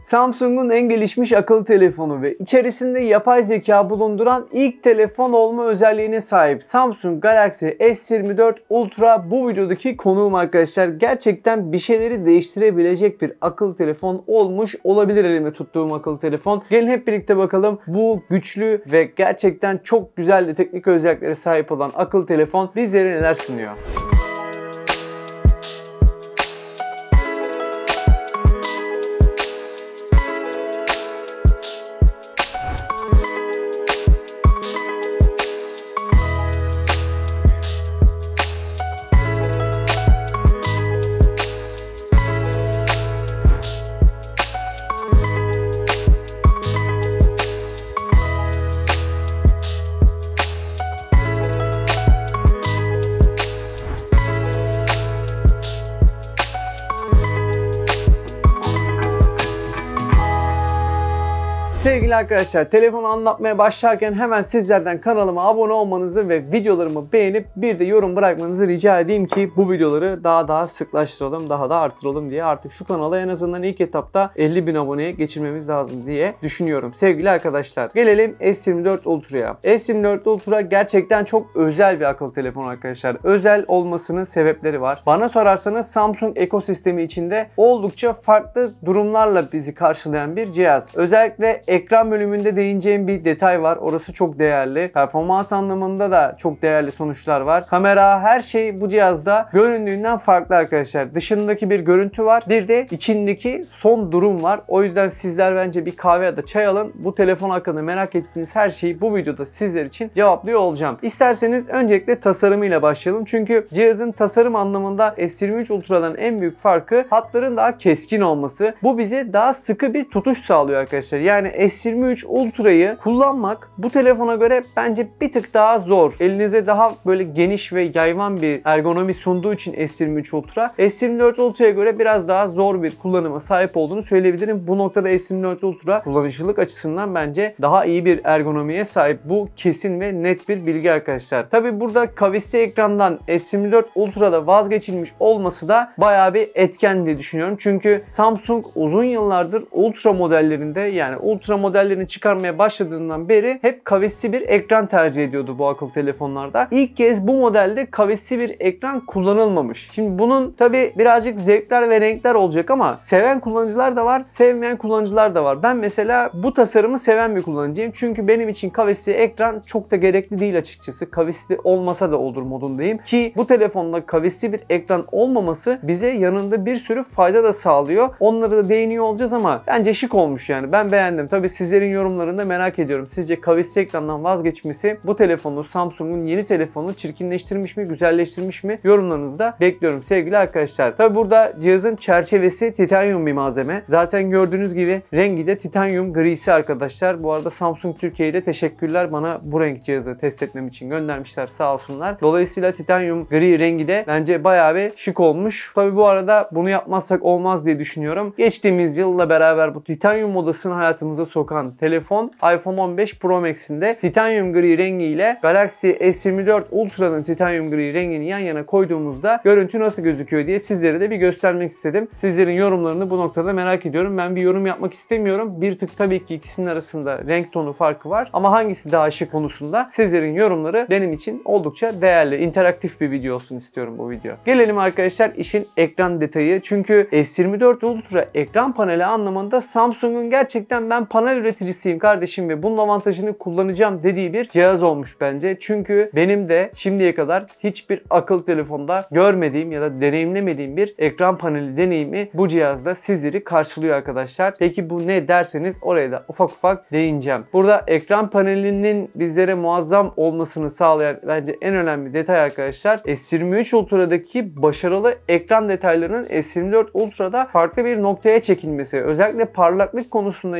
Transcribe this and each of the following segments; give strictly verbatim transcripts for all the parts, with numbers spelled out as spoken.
Samsung'un en gelişmiş akıllı telefonu ve içerisinde yapay zeka bulunduran ilk telefon olma özelliğine sahip Samsung Galaxy S yirmi dört Ultra bu videodaki konuğum arkadaşlar. Gerçekten bir şeyleri değiştirebilecek bir akıllı telefon olmuş olabilir elimde tuttuğum akıllı telefon. Gelin hep birlikte bakalım bu güçlü ve gerçekten çok güzel de teknik özelliklere sahip olan akıllı telefon bizlere neler sunuyor. Sevgili arkadaşlar, telefonu anlatmaya başlarken hemen sizlerden kanalıma abone olmanızı ve videolarımı beğenip bir de yorum bırakmanızı rica edeyim ki bu videoları daha daha sıklaştıralım, daha da artıralım diye. Artık şu kanala en azından ilk etapta elli bin aboneye geçirmemiz lazım diye düşünüyorum. Sevgili arkadaşlar, gelelim S yirmi dört Ultra'ya. S yirmi dört Ultra gerçekten çok özel bir akıllı telefon arkadaşlar. Özel olmasının sebepleri var. Bana sorarsanız Samsung ekosistemi içinde oldukça farklı durumlarla bizi karşılayan bir cihaz. Özellikle ekran bölümünde değineceğim bir detay var. Orası çok değerli. Performans anlamında da çok değerli sonuçlar var. Kamera, her şey bu cihazda göründüğünden farklı arkadaşlar. Dışındaki bir görüntü var. Bir de içindeki son durum var. O yüzden sizler bence bir kahve ya da çay alın. Bu telefon hakkında merak ettiğiniz her şeyi bu videoda sizler için cevaplıyor olacağım. İsterseniz öncelikle tasarımıyla başlayalım. Çünkü cihazın tasarım anlamında S yirmi üç Ultra'dan en büyük farkı hatların daha keskin olması. Bu bize daha sıkı bir tutuş sağlıyor arkadaşlar. Yani S yirmi üç Ultra'yı kullanmak bu telefona göre bence bir tık daha zor. Elinize daha böyle geniş ve yayvan bir ergonomi sunduğu için S yirmi üç Ultra, S yirmi dört Ultra'ya göre biraz daha zor bir kullanıma sahip olduğunu söyleyebilirim. Bu noktada S yirmi dört Ultra kullanışlılık açısından bence daha iyi bir ergonomiye sahip. Bu kesin ve net bir bilgi arkadaşlar. Tabi burada kavisli ekrandan S yirmi dört Ultra'da vazgeçilmiş olması da bayağı bir etken diye düşünüyorum. Çünkü Samsung uzun yıllardır Ultra modellerinde, yani Ultra modellerini çıkarmaya başladığından beri hep kavisli bir ekran tercih ediyordu bu akıllı telefonlarda. İlk kez bu modelde kavisli bir ekran kullanılmamış. Şimdi bunun tabi birazcık zevkler ve renkler olacak ama seven kullanıcılar da var, sevmeyen kullanıcılar da var. Ben mesela bu tasarımı seven bir kullanıcıyım. Çünkü benim için kavisli ekran çok da gerekli değil açıkçası. Kavisli olmasa da olur modundayım. Ki bu telefonda kavisli bir ekran olmaması bize yanında bir sürü fayda da sağlıyor. Onlara da değiniyor olacağız ama bence şık olmuş yani. Ben beğendim. Tabii sizlerin yorumlarını da merak ediyorum. Sizce kavisli ekrandan vazgeçmesi bu telefonu, Samsung'un yeni telefonunu çirkinleştirmiş mi, güzelleştirmiş mi? Yorumlarınızı da bekliyorum sevgili arkadaşlar. Tabii burada cihazın çerçevesi titanyum bir malzeme. Zaten gördüğünüz gibi rengi de titanyum grisi arkadaşlar. Bu arada Samsung Türkiye'de teşekkürler, bana bu renk cihazı test etmem için göndermişler sağ olsunlar. Dolayısıyla titanyum gri rengi de bence bayağı bir şık olmuş. Tabii bu arada bunu yapmazsak olmaz diye düşünüyorum. Geçtiğimiz yılla beraber bu titanyum modasını hayatımıza sokan telefon iPhone on beş Pro Max'in de titanyum gri rengiyle Galaxy S yirmi dört Ultra'nın titanyum gri rengini yan yana koyduğumuzda görüntü nasıl gözüküyor diye sizlere de bir göstermek istedim. Sizlerin yorumlarını bu noktada merak ediyorum. Ben bir yorum yapmak istemiyorum. Bir tık tabii ki ikisinin arasında renk tonu farkı var ama hangisi daha şık konusunda sizlerin yorumları benim için oldukça değerli. İnteraktif bir video olsun istiyorum bu video. Gelelim arkadaşlar işin ekran detayı. Çünkü S yirmi dört Ultra ekran paneli anlamında Samsung'un gerçekten ben panel üreticisiyim kardeşim ve bunun avantajını kullanacağım dediği bir cihaz olmuş bence. Çünkü benim de şimdiye kadar hiçbir akıllı telefonda görmediğim ya da deneyimlemediğim bir ekran paneli deneyimi bu cihazda sizleri karşılıyor arkadaşlar. Peki bu ne derseniz oraya da ufak ufak değineceğim. Burada ekran panelinin bizlere muazzam olmasını sağlayan bence en önemli detay arkadaşlar S yirmi üç Ultra'daki başarılı ekran detaylarının S yirmi dört Ultra'da farklı bir noktaya çekilmesi. Özellikle parlaklık konusunda yapılan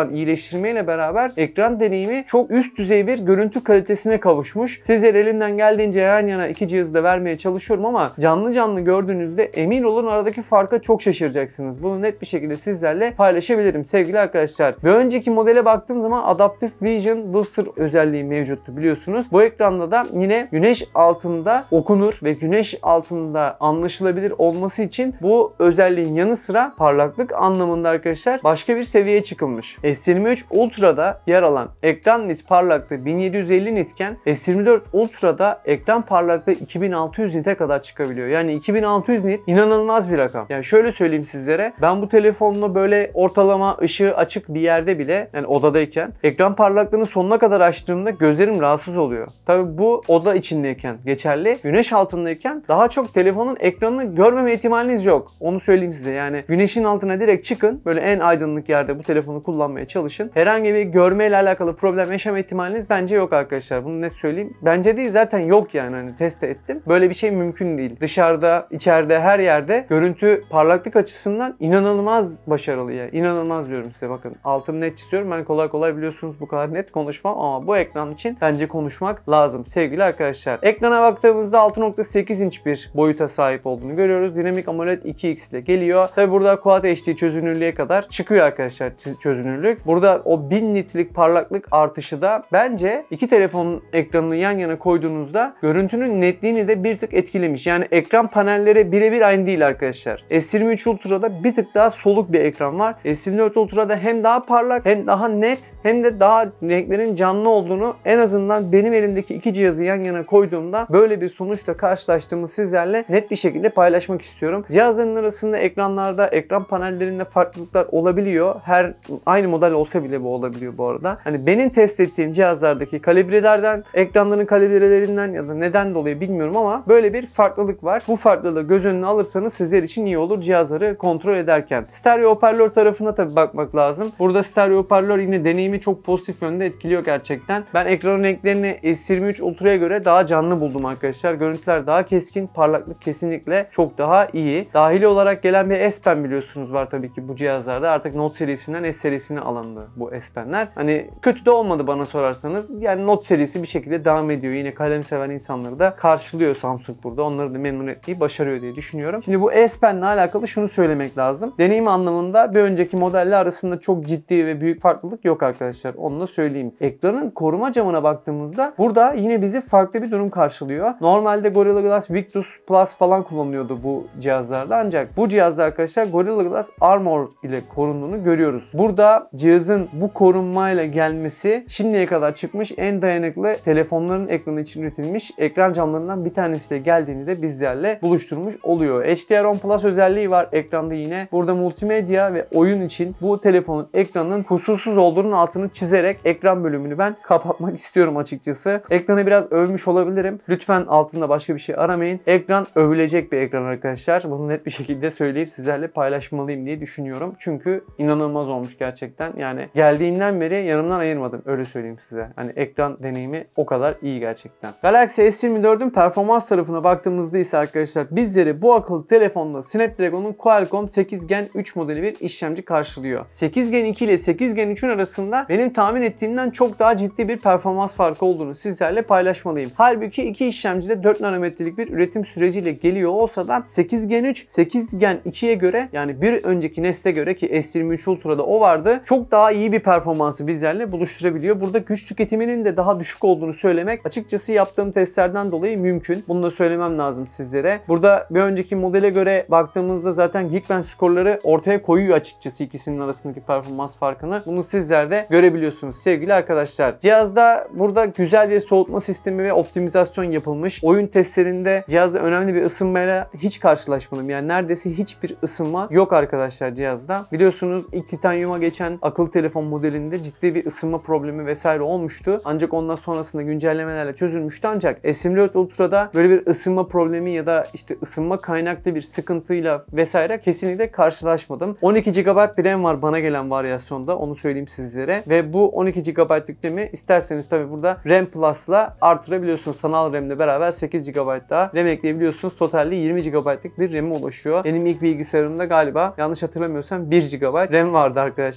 yapılan iyileştirmeyle beraber ekran deneyimi çok üst düzey bir görüntü kalitesine kavuşmuş. Sizlere elimden geldiğince yan yana iki cihazı da vermeye çalışıyorum ama canlı canlı gördüğünüzde emin olun aradaki farka çok şaşıracaksınız. Bunu net bir şekilde sizlerle paylaşabilirim sevgili arkadaşlar. Ve önceki modele baktığım zaman Adaptive Vision Booster özelliği mevcuttu biliyorsunuz. Bu ekranda da yine güneş altında okunur ve güneş altında anlaşılabilir olması için bu özelliğin yanı sıra parlaklık anlamında arkadaşlar başka bir seviyeye çıkılmış. S yirmi üç Ultra'da yer alan ekran nit parlaklığı bin yedi yüz elli nitken S yirmi dört Ultra'da ekran parlaklığı iki bin altı yüz nite kadar çıkabiliyor. Yani iki bin altı yüz nit inanılmaz bir rakam. Yani şöyle söyleyeyim sizlere, ben bu telefonla böyle ortalama ışığı açık bir yerde bile, yani odadayken ekran parlaklığını sonuna kadar açtığımda gözlerim rahatsız oluyor. Tabi bu oda içindeyken geçerli. Güneş altındayken daha çok telefonun ekranını görmeme ihtimaliniz yok. Onu söyleyeyim size. Yani güneşin altına direkt çıkın. Böyle en aydınlık yerde bu telefonu kullanmaya çalışın. Herhangi bir görmeyle alakalı problem yaşama ihtimaliniz bence yok arkadaşlar. Bunu net söyleyeyim. Bence değil, zaten yok yani. Hani test ettim. Böyle bir şey mümkün değil. Dışarıda, içeride, her yerde görüntü parlaklık açısından inanılmaz başarılı ya. İnanılmaz diyorum size, bakın. Altını net çiziyorum. Ben kolay kolay biliyorsunuz bu kadar net konuşmam ama bu ekran için bence konuşmak lazım sevgili arkadaşlar. Ekrana baktığımızda altı nokta sekiz inç bir boyuta sahip olduğunu görüyoruz. Dinamik AMOLED iki x ile geliyor. Tabi burada Quad H D çözünürlüğe kadar çıkıyor arkadaşlar çözünürlük. Burada o bin nitlik parlaklık artışı da bence iki telefonun ekranını yan yana koyduğunuzda görüntünün netliğini de bir tık etkilemiş. Yani ekran panelleri birebir aynı değil arkadaşlar. S yirmi üç Ultra'da bir tık daha soluk bir ekran var. S yirmi dört Ultra'da hem daha parlak hem daha net hem de daha renklerin canlı olduğunu, en azından benim elimdeki iki cihazı yan yana koyduğumda böyle bir sonuçla karşılaştığımı sizlerle net bir şekilde paylaşmak istiyorum. Cihazların arasında ekranlarda, ekran panellerinde farklılıklar olabiliyor. Her aynı model olsa bile bu olabiliyor bu arada. Hani benim test ettiğim cihazlardaki kalibrelerden, ekranların kalibrelerinden ya da neden dolayı bilmiyorum ama böyle bir farklılık var. Bu farklılığı göz önüne alırsanız sizler için iyi olur cihazları kontrol ederken. Stereo hoparlör tarafına tabii bakmak lazım. Burada stereo hoparlör yine deneyimi çok pozitif yönde etkiliyor gerçekten. Ben ekran renklerini S yirmi üç Ultra'ya göre daha canlı buldum arkadaşlar. Görüntüler daha keskin, parlaklık kesinlikle çok daha iyi. Dahili olarak gelen bir S Pen biliyorsunuz var tabii ki bu cihazlarda. Artık Note serisinden S serisine alındı bu S Pen'ler. Hani kötü de olmadı bana sorarsanız. Yani Note serisi bir şekilde devam ediyor. Yine kalem seven insanları da karşılıyor Samsung burada. Onları da memnun etmeyi başarıyor diye düşünüyorum. Şimdi bu S Pen'le alakalı şunu söylemek lazım. Deneyim anlamında bir önceki modelle arasında çok ciddi ve büyük farklılık yok arkadaşlar. Onu da söyleyeyim. Ekranın koruma camına baktığımızda burada yine bizi farklı bir durum karşılıyor. Normalde Gorilla Glass Victus Plus falan kullanılıyordu bu cihazlarda, ancak bu cihazda arkadaşlar Gorilla Glass Armor ile korunduğunu görüyoruz. Burada cihazın bu korunmayla gelmesi şimdiye kadar çıkmış en dayanıklı telefonların ekranı için üretilmiş ekran camlarından bir tanesiyle geldiğini de bizlerle buluşturmuş oluyor. H D R on Plus özelliği var ekranda yine. Burada multimedya ve oyun için bu telefonun ekranının kusursuz olduğunun altını çizerek ekran bölümünü ben kapatmak istiyorum açıkçası. Ekranı biraz övmüş olabilirim. Lütfen altında başka bir şey aramayın. Ekran övülecek bir ekran arkadaşlar. Bunu net bir şekilde söyleyip sizlerle paylaşmalıyım diye düşünüyorum. Çünkü inanılmaz olmuş gerçekten. Yani geldiğinden beri yanımdan ayırmadım. Öyle söyleyeyim size. Hani ekran deneyimi o kadar iyi gerçekten. Galaxy S yirmi dört'ün performans tarafına baktığımızda ise arkadaşlar bizleri bu akıllı telefonda Snapdragon'un Qualcomm sekiz Gen üç modeli bir işlemci karşılıyor. sekiz Gen iki ile sekiz Gen üçün arasında benim tahmin ettiğimden çok daha ciddi bir performans farkı olduğunu sizlerle paylaşmalıyım. Halbuki iki işlemci de dört nanometrelik bir üretim süreciyle geliyor olsa da sekiz Gen üç, sekiz Gen ikiye göre, yani bir önceki nesle göre ki S yirmi üç Ultra'da o vardı, çok daha iyi bir performansı bizlerle buluşturabiliyor. Burada güç tüketiminin de daha düşük olduğunu söylemek açıkçası yaptığım testlerden dolayı mümkün. Bunu da söylemem lazım sizlere. Burada bir önceki modele göre baktığımızda zaten Geekbench skorları ortaya koyuyor açıkçası ikisinin arasındaki performans farkını. Bunu sizler de görebiliyorsunuz sevgili arkadaşlar. Cihazda burada güzel bir soğutma sistemi ve optimizasyon yapılmış. Oyun testlerinde cihazda önemli bir ısınmayla hiç karşılaşmadım. Yani neredeyse hiçbir ısınma yok arkadaşlar cihazda. Biliyorsunuz ilk titanyuma geçen akıllı telefon modelinde ciddi bir ısınma problemi vesaire olmuştu. Ancak ondan sonrasında güncellemelerle çözülmüştü, ancak S yirmi dört Ultra'da böyle bir ısınma problemi ya da işte ısınma kaynaklı bir sıkıntıyla vesaire kesinlikle karşılaşmadım. on iki gigabayt bir RAM var bana gelen varyasyonda, onu söyleyeyim sizlere. Ve bu on iki gigabayt yüklemi isterseniz tabi burada RAM Plus'la artırabiliyorsunuz. Sanal RAM'le beraber sekiz gigabayt daha RAM ekleyebiliyorsunuz. Totalde yirmi gigabaytlık bir RAM'e ulaşıyor. Benim ilk bilgisayarımda galiba yanlış hatırlamıyorsam bir gigabayt RAM vardı arkadaşlar. Siz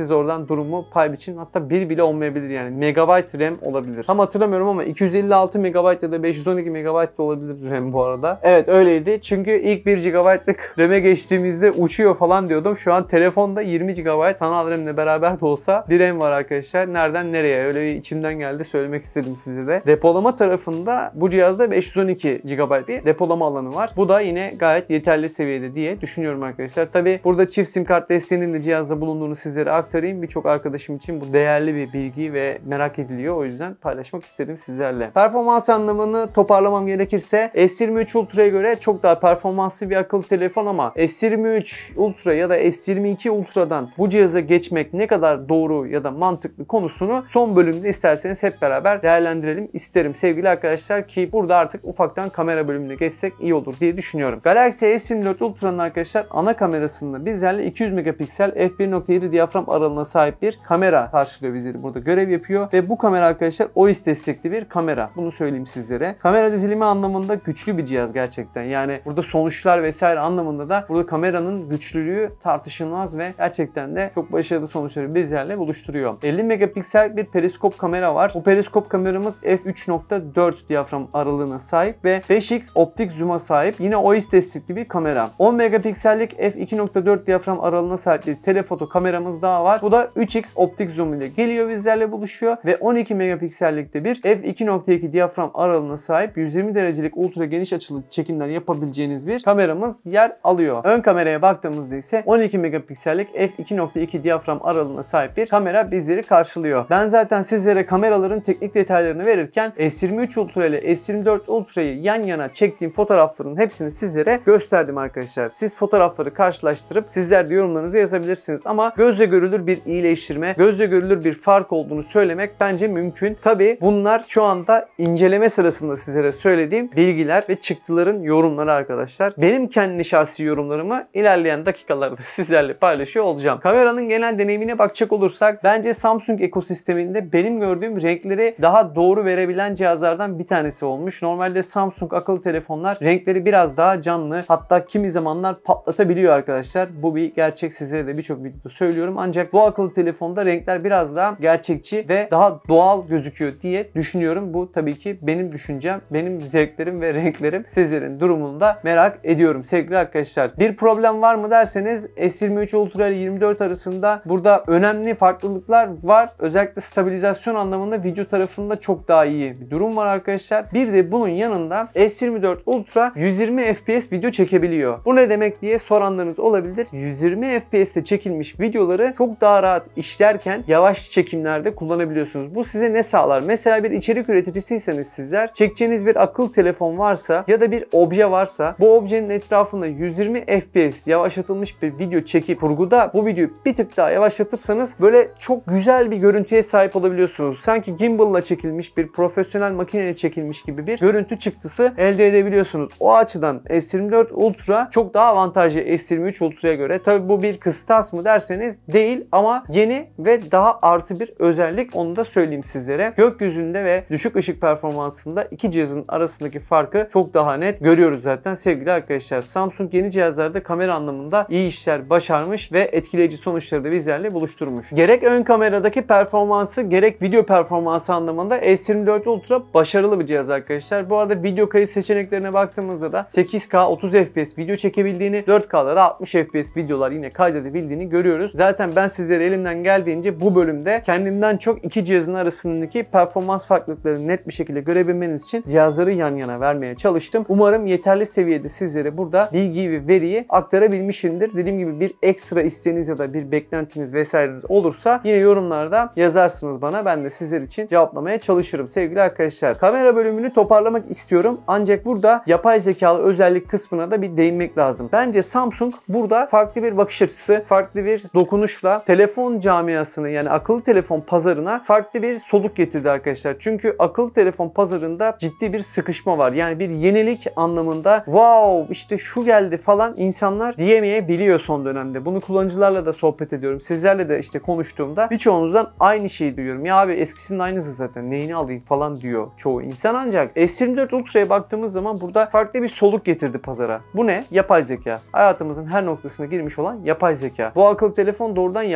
siz oradan durumu pay biçin. Hatta bir bile olmayabilir yani. Megabyte RAM olabilir. Tam hatırlamıyorum ama iki yüz elli altı megabayt ya da beş yüz on iki megabayt da olabilir RAM bu arada. Evet öyleydi. Çünkü ilk bir gigabaytlık RAM'e geçtiğimizde uçuyor falan diyordum. Şu an telefonda yirmi gigabayt sanal RAM'le beraber de olsa bir RAM var arkadaşlar. Nereden nereye? Öyle bir içimden geldi. Söylemek istedim size de. Depolama tarafında bu cihazda beş yüz on iki gigabayt bir depolama alanı var. Bu da yine gayet yeterli seviyede diye düşünüyorum arkadaşlar. Tabi burada çift sim kart desteğinin de cihazda bulunduğunu sizlere aktarayım. Birçok arkadaşım için bu değerli bir bilgi ve merak ediliyor. O yüzden paylaşmak istedim sizlerle. Performans anlamını toparlamam gerekirse S yirmi üç Ultra'ya göre çok daha performanslı bir akıllı telefon ama S yirmi üç Ultra ya da S yirmi iki Ultra'dan bu cihaza geçmek ne kadar doğru ya da mantıklı konusunu son bölümde isterseniz hep beraber değerlendirelim isterim sevgili arkadaşlar ki burada artık ufaktan kamera bölümüne geçsek iyi olur diye düşünüyorum. Galaxy S yirmi dört Ultra'nın arkadaşlar ana kamerasında bizlerle iki yüz megapiksel f bir nokta yedi diyafram aralığına sahip bir kamera karşılıyor bizleri burada görev yapıyor ve bu kamera arkadaşlar O I S destekli bir kamera. Bunu söyleyeyim sizlere. Kamera dizilimi anlamında güçlü bir cihaz gerçekten. Yani burada sonuçlar vesaire anlamında da burada kameranın güçlülüğü tartışılmaz ve gerçekten de çok başarılı sonuçları bizlerle buluşturuyor. elli megapiksel bir periskop kamera var. Bu periskop kameramız f üç nokta dört diyafram aralığına sahip ve beş x optik zoom'a sahip. Yine O I S destekli bir kamera. on megapiksellik f iki nokta dört diyafram aralığına sahip bir telefoto kameramız daha var. Bu da üç x optik zoom ile geliyor bizlerle buluşuyor ve on iki megapiksellikte bir f iki nokta iki diyafram aralığına sahip yüz yirmi derecelik ultra geniş açılı çekimler yapabileceğiniz bir kameramız yer alıyor. Ön kameraya baktığımızda ise on iki megapiksellik f iki nokta iki diyafram aralığına sahip bir kamera bizleri karşılıyor. Ben zaten sizlere kameraların teknik detaylarını verirken S yirmi üç Ultra ile S yirmi dört Ultra'yı yan yana çektiğim fotoğrafların hepsini sizlere gösterdim arkadaşlar. Siz fotoğrafları karşılaştırıp sizler de yorumlarınızı yazabilirsiniz ama gözle görülür bir iyileştirme, gözle görülür bir fark olduğunu söylemek bence mümkün. Tabi bunlar şu anda inceleme sırasında sizlere söylediğim bilgiler ve çıktıların yorumları arkadaşlar. Benim kendi şahsi yorumlarımı ilerleyen dakikalarda sizlerle paylaşıyor olacağım. Kameranın genel deneyimine bakacak olursak bence Samsung ekosisteminde benim gördüğüm renkleri daha doğru verebilen cihazlardan bir tanesi olmuş. Normalde Samsung akıllı telefonlar renkleri biraz daha canlı, hatta kimi zamanlar patlatabiliyor arkadaşlar. Bu bir gerçek, sizlere de birçok videoda söylüyorum. Ancak bu akıllı telefonda renkler biraz daha gerçekçi ve daha doğal gözüküyor diye düşünüyorum. Bu tabii ki benim düşüncem, benim zevklerim ve renklerim. Sizlerin durumunu da merak ediyorum sevgili arkadaşlar. Bir problem var mı derseniz S yirmi üç Ultra ile yirmi dört arasında burada önemli farklılıklar var. Özellikle stabilizasyon anlamında video tarafında çok daha iyi bir durum var arkadaşlar. Bir de bunun yanında S yirmi dört Ultra yüz yirmi F P S video çekebiliyor. Bu ne demek diye soranlarınız olabilir. yüz yirmi F P S'te çekilmiş videoları çok daha rahat işlerken yavaş çekimlerde kullanabiliyorsunuz. Bu size ne sağlar? Mesela bir içerik üreticisiyseniz sizler, çekeceğiniz bir akıllı telefon varsa ya da bir obje varsa, bu objenin etrafında yüz yirmi F P S yavaşlatılmış bir video çekip kurguda bu videoyu bir tık daha yavaşlatırsanız böyle çok güzel bir görüntüye sahip olabiliyorsunuz. Sanki gimbal'la çekilmiş, bir profesyonel makineyle çekilmiş gibi bir görüntü çıktısı elde edebiliyorsunuz. O açıdan S yirmi dört Ultra çok daha avantajlı S yirmi üç Ultra'ya göre. Tabi bu bir kıstas mı derseniz değil ama yeni ve daha artı bir özellik, onu da söyleyeyim sizlere. Gökyüzünde ve düşük ışık performansında iki cihazın arasındaki farkı çok daha net görüyoruz zaten sevgili arkadaşlar. Samsung yeni cihazlarda kamera anlamında iyi işler başarmış ve etkileyici sonuçları da bizlerle buluşturmuş. Gerek ön kameradaki performansı gerek video performansı anlamında S yirmi dört Ultra başarılı bir cihaz arkadaşlar. Bu arada video kayıt seçeneklerine baktığımızda da sekiz K otuz F P S video çekebildiğini, dört K'da da altmış F P S videolar yine kaydedebildiğini görüyoruz. Zaten ben sizlere elimden geldiğince bu bölümde kendimden çok iki cihazın arasındaki performans farklılıklarını net bir şekilde görebilmeniz için cihazları yan yana vermeye çalıştım. Umarım yeterli seviyede sizlere burada bilgiyi ve veriyi aktarabilmişimdir. Dediğim gibi bir ekstra isteğiniz ya da bir beklentiniz vesaireniz olursa yine yorumlarda yazarsınız bana. Ben de sizler için cevaplamaya çalışırım sevgili arkadaşlar. Kamera bölümünü toparlamak istiyorum. Ancak burada yapay zekalı özellik kısmına da bir değinmek lazım. Bence Samsung burada farklı bir bakış açısı, farklı bir dokunuşla telefon camiasını, yani akıllı telefon pazarına farklı bir soluk getirdi arkadaşlar. Çünkü akıllı telefon pazarında ciddi bir sıkışma var. Yani bir yenilik anlamında wow işte şu geldi falan insanlar diyemeyebiliyor son dönemde. Bunu kullanıcılarla da sohbet ediyorum. Sizlerle de işte konuştuğumda birçoğunuzdan aynı şeyi duyuyorum. Ya abi eskisinin aynısı zaten, neyini alayım falan diyor çoğu insan. Ancak S yirmi dört Ultra'ya baktığımız zaman burada farklı bir soluk getirdi pazara. Bu ne? Yapay zeka. Hayatımızın her noktasına girmiş olan yapay zeka. Bu akıllı telefon doğrudan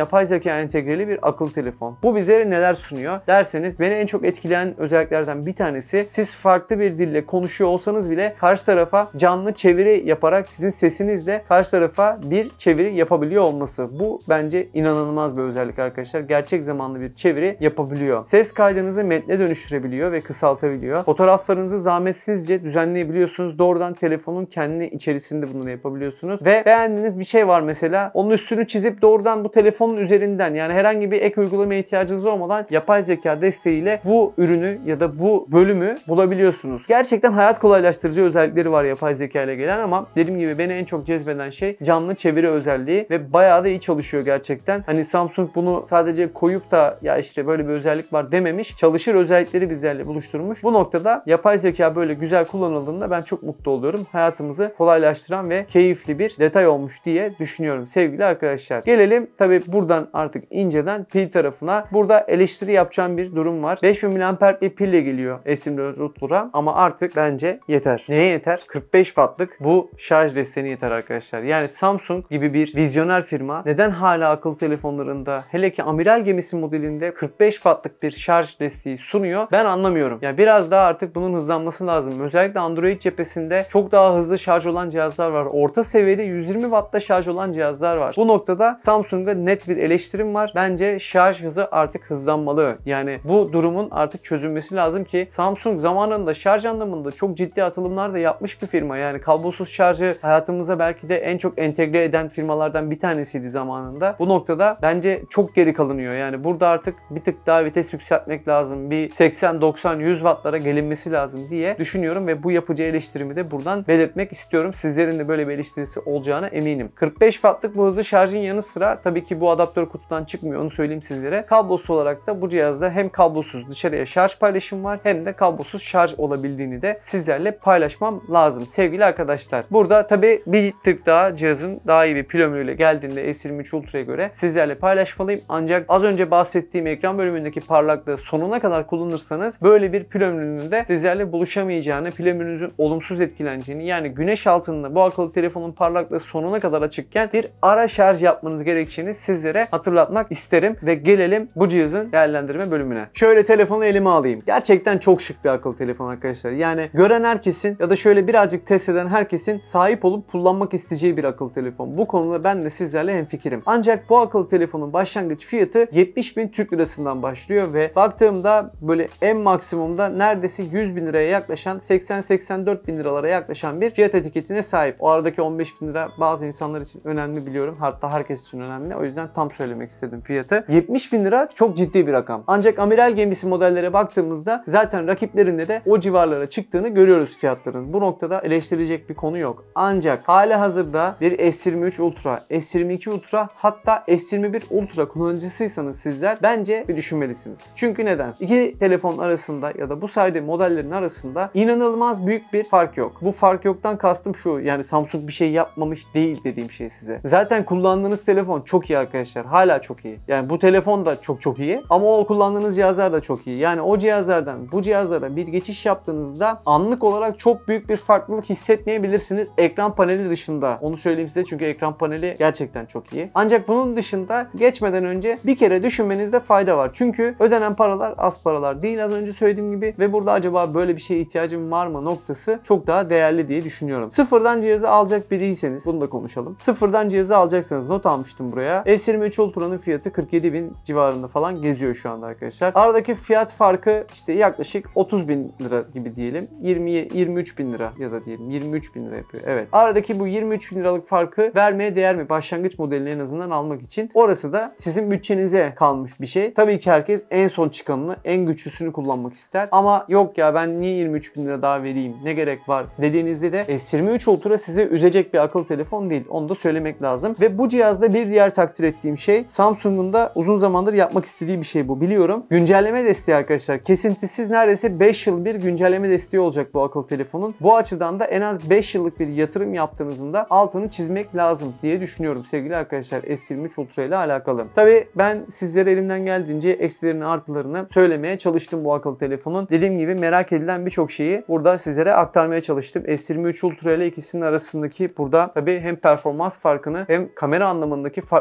yapay zeka entegreli bir akıllı telefon. Bu bize neler sunuyor derseniz, beni en çok etkileyen özelliklerden bir tanesi, siz farklı bir dille konuşuyor olsanız bile karşı tarafa canlı çeviri yaparak sizin sesinizle karşı tarafa bir çeviri yapabiliyor olması. Bu bence inanılmaz bir özellik arkadaşlar. Gerçek zamanlı bir çeviri yapabiliyor. Ses kaydınızı metne dönüştürebiliyor ve kısaltabiliyor. Fotoğraflarınızı zahmetsizce düzenleyebiliyorsunuz. Doğrudan telefonun kendi içerisinde bunu yapabiliyorsunuz. Ve beğendiğiniz bir şey var mesela. Onun üstünü çizip doğrudan bu telefonun üzerinden, yani herhangi bir ek uygulamaya ihtiyacınız olmadan yapay zeka desteğiyle bu ürünü ya da bu bölümü bulabiliyorsunuz. Gerçekten hayat kolaylaştırıcı özellikleri var yapay zeka ile gelen, ama dediğim gibi beni en çok cezbeden şey canlı çeviri özelliği ve bayağı da iyi çalışıyor gerçekten. Hani Samsung bunu sadece koyup da ya işte böyle bir özellik var dememiş. Çalışır özellikleri bizlerle buluşturmuş. Bu noktada yapay zeka böyle güzel kullanıldığında ben çok mutlu oluyorum. Hayatımızı kolaylaştıran ve keyifli bir detay olmuş diye düşünüyorum sevgili arkadaşlar. Gelelim tabi buradan artık inceden pil tarafına. Burada eleştiri yapacağım bir durum var. beş bin miliamper bir pille geliyor S yirmi dört Ultra, ama artık bence yeter. Neye yeter? kırk beş wattlık bu şarj desteğine yeter arkadaşlar. Yani Samsung gibi bir vizyoner firma neden hala akıllı telefonlarında, hele ki amiral gemisi modelinde kırk beş wattlık bir şarj desteği sunuyor? Ben anlamıyorum. Yani biraz daha artık bunun hızlanması lazım. Özellikle Android cephesinde çok daha hızlı şarj olan cihazlar var. Orta seviyede yüz yirmi wattta şarj olan cihazlar var. Bu noktada Samsung'a net bir eleştirim var. Bence şarj hızı artık hızlanmalı. Yani bu durumun artık çözülmesi lazım ki Samsung zamanında şarj anlamında çok ciddi atılımlar da yapmış bir firma. Yani kablosuz şarjı hayatımıza belki de en çok entegre eden firmalardan bir tanesiydi zamanında. Bu noktada bence çok geri kalınıyor. Yani burada artık bir tık daha vites yükseltmek lazım. Bir seksen doksan yüz wattlara gelinmesi lazım diye düşünüyorum ve bu yapıcı eleştirimi de buradan belirtmek istiyorum. Sizlerin de böyle bir eleştirisi olacağına eminim. kırk beş wattlık bu hızlı şarjın yanı sıra tabii ki bu adaptör kutudan çıkmıyor, onu söyleyeyim sizlere. Kablosuz olarak da bu cihazda hem kablosuz dışarıya şarj paylaşım var, hem de kablosuz şarj olabildiğini de sizlerle paylaşmam lazım sevgili arkadaşlar. Burada tabii bir tık daha cihazın daha iyi bir pil ömrüyle geldiğinde S yirmi üç Ultra'ya göre sizlerle paylaşmalıyım. Ancak az önce bahsettiğim ekran bölümündeki parlaklığı sonuna kadar kullanırsanız böyle bir pil ömrünün de sizlerle buluşamayacağını, pil ömrünüzün olumsuz etkileneceğini, yani güneş altında bu akıllı telefonun parlaklığı sonuna kadar açıkken bir ara şarj yapmanız gerektiğini sizlere hatırlatmak isterim ve gelelim bu cihazın değerlendirme bölümüne. Şöyle telefonu elime alayım. Gerçekten çok şık bir akıllı telefon arkadaşlar. Yani gören herkesin ya da şöyle birazcık test eden herkesin sahip olup kullanmak isteyeceği bir akıllı telefon. Bu konuda ben de sizlerle hemfikirim. Ancak bu akıllı telefonun başlangıç fiyatı yetmiş bin Türk lirasından başlıyor ve baktığımda böyle en maksimumda neredeyse yüz bin liraya yaklaşan, seksen seksen dört bin liralara yaklaşan bir fiyat etiketine sahip. O aradaki on beş bin lira bazı insanlar için önemli biliyorum. Hatta herkes için önemli. O yüzden tam söylemek istedim fiyatı. yetmiş bin lira çok ciddi bir rakam. Ancak amiral gemisi modellere baktığımızda zaten rakiplerinde de o civarlara çıktığını görüyoruz fiyatların. Bu noktada eleştirecek bir konu yok. Ancak hali hazırda bir S yirmi üç Ultra, S yirmi iki Ultra, hatta S yirmi bir Ultra kullanıcısıysanız sizler bence bir düşünmelisiniz. Çünkü neden? İki telefon arasında ya da bu saydığım modellerin arasında inanılmaz büyük bir fark yok. Bu fark yoktan kastım şu: yani Samsung bir şey yapmamış değil dediğim şey size. Zaten kullandığınız telefon çok iyi arkadaşlar. Hala çok iyi. Yani bu telefon da çok çok iyi ama o kullandığınız cihazlar da çok iyi. Yani o cihazlardan bu cihazlara bir geçiş yaptığınızda anlık olarak çok büyük bir farklılık hissetmeyebilirsiniz ekran paneli dışında. Onu söyleyeyim size, çünkü ekran paneli gerçekten çok iyi. Ancak bunun dışında geçmeden önce bir kere düşünmenizde fayda var. Çünkü ödenen paralar az paralar değil, az önce söylediğim gibi, ve burada acaba böyle bir şeye ihtiyacım var mı noktası çok daha değerli diye düşünüyorum. Sıfırdan cihazı alacak biriyseniz bunu da konuşalım. Sıfırdan cihazı alacaksanız, not almıştım buraya. S yirmi üç Ultra'nın fiyatı kırk yedi bin civarında falan geziyor şu anda arkadaşlar. Aradaki fiyat farkı işte yaklaşık otuz bin lira gibi diyelim. yirmi yirmi üç bin lira ya da diyelim yirmi üç bin lira yapıyor. Evet. Aradaki bu yirmi üç bin liralık farkı vermeye değer mi? Başlangıç modelini en azından almak için. Orası da sizin bütçenize kalmış bir şey. Tabii ki herkes en son çıkanını, en güçlüsünü kullanmak ister. Ama yok ya, ben niye yirmi üç bin lira daha vereyim? Ne gerek var dediğinizde de S yirmi üç Ultra sizi üzecek bir akıllı telefon değil. Onu da söylemek lazım. Ve bu cihazda bir diğer takdir ettiğim şey, Samsung'un da uzun zamandır yapmak istediği bir şey bu, biliyorum. Güncelleme desteği arkadaşlar. Kesintisiz neredeyse beş yıl bir güncelleme desteği olacak bu akıllı telefonun. Bu açıdan da en az beş yıllık bir yatırım yaptığınızın da altını çizmek lazım diye düşünüyorum sevgili arkadaşlar S yirmi üç Ultra ile alakalı. Tabii ben sizlere elimden geldiğince eksilerini artılarını söylemeye çalıştım bu akıllı telefonun. Dediğim gibi merak edilen birçok şeyi burada sizlere aktarmaya çalıştım. S yirmi üç Ultra ile ikisinin arasındaki burada tabii hem performans farkını hem kamera anlamındaki farklılıkları da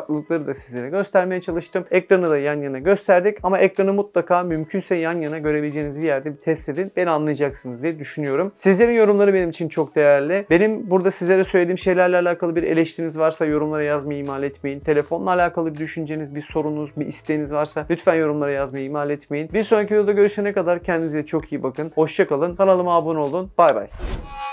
burada sizlere göstermeye çalıştım. Ekranı da yan yana gösterdik ama ekranı mutlaka mümkünse yan yana görebileceğiniz bir yerde bir test edin. Beni anlayacaksınız diye düşünüyorum. Sizlerin yorumları benim için çok değerli. Benim burada sizlere söylediğim şeylerle alakalı bir eleştiriniz varsa yorumlara yazmayı ihmal etmeyin. Telefonla alakalı bir düşünceniz, bir sorunuz, bir isteğiniz varsa lütfen yorumlara yazmayı ihmal etmeyin. Bir sonraki videoda görüşene kadar kendinize çok iyi bakın. Hoşça kalın. Kanalıma abone olun. Bay bay.